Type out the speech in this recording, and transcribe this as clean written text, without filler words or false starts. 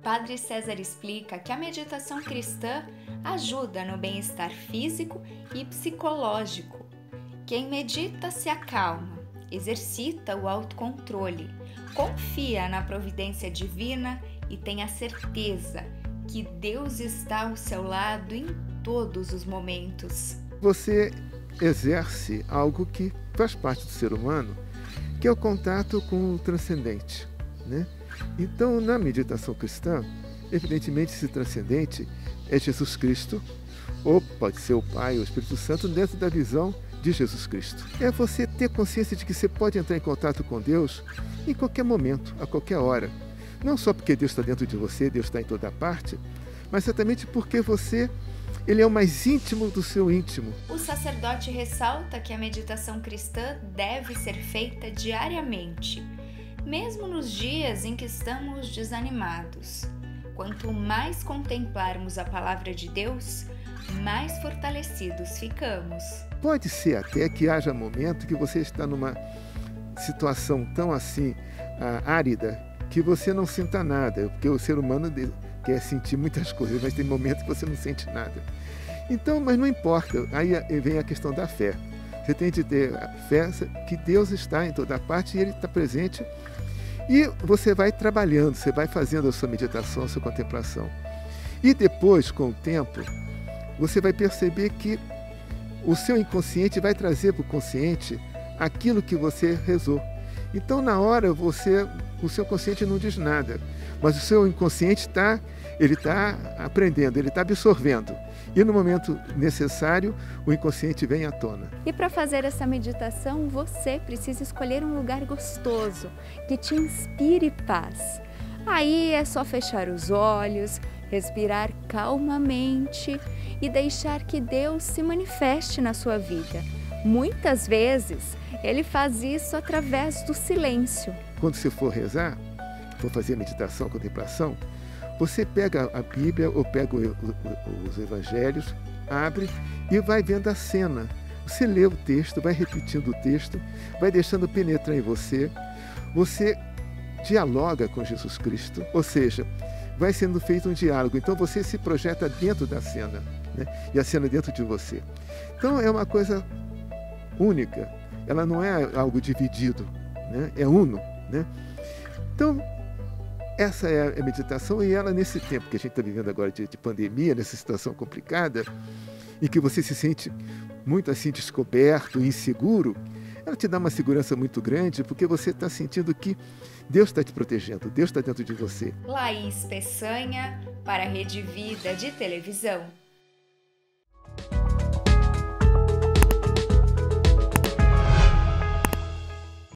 Padre César explica que a meditação cristã ajuda no bem-estar físico e psicológico. Quem medita se acalma, exercita o autocontrole, confia na providência divina e tem a certeza que Deus está ao seu lado em todos os momentos. Você exerce algo que faz parte do ser humano, que é o contato com o transcendente, né? Então, na meditação cristã, evidentemente esse transcendente é Jesus Cristo, ou pode ser o Pai ou o Espírito Santo, dentro da visão de Jesus Cristo. É você ter consciência de que você pode entrar em contato com Deus em qualquer momento, a qualquer hora. Não só porque Deus está dentro de você, Deus está em toda parte, mas certamente porque Ele é o mais íntimo do seu íntimo. O sacerdote ressalta que a meditação cristã deve ser feita diariamente, mesmo nos dias em que estamos desanimados. Quanto mais contemplarmos a palavra de Deus, mais fortalecidos ficamos. Pode ser até que haja momento que você está numa situação tão assim árida que você não sinta nada, porque o ser humano quer sentir muitas coisas, mas tem momentos que você não sente nada. Então, mas não importa, aí vem a questão da fé. Você tem de ter a fé que Deus está em toda parte e Ele está presente. E você vai trabalhando, você vai fazendo a sua meditação, a sua contemplação. E depois, com o tempo, você vai perceber que o seu inconsciente vai trazer para o consciente aquilo que você rezou. Então, na hora, o seu consciente não diz nada, mas o seu inconsciente ele está aprendendo, ele está absorvendo. E no momento necessário, o inconsciente vem à tona. E para fazer essa meditação, você precisa escolher um lugar gostoso, que te inspire paz. Aí é só fechar os olhos, respirar calmamente e deixar que Deus se manifeste na sua vida. Muitas vezes, Ele faz isso através do silêncio. Quando você for rezar, for fazer meditação, contemplação, você pega a Bíblia ou pega os Evangelhos, abre e vai vendo a cena. Você lê o texto, vai repetindo o texto, vai deixando penetrar em você. Você dialoga com Jesus Cristo, ou seja, vai sendo feito um diálogo. Então você se projeta dentro da cena, né? E a cena dentro de você. Então é uma coisa única, ela não é algo dividido, né? É uno, né? Então, essa é a meditação e ela, nesse tempo que a gente está vivendo agora de pandemia, nessa situação complicada, em que você se sente muito assim descoberto, inseguro, ela te dá uma segurança muito grande, porque você está sentindo que Deus está te protegendo, Deus está dentro de você. Laís Peçanha, para a Rede Vida de Televisão.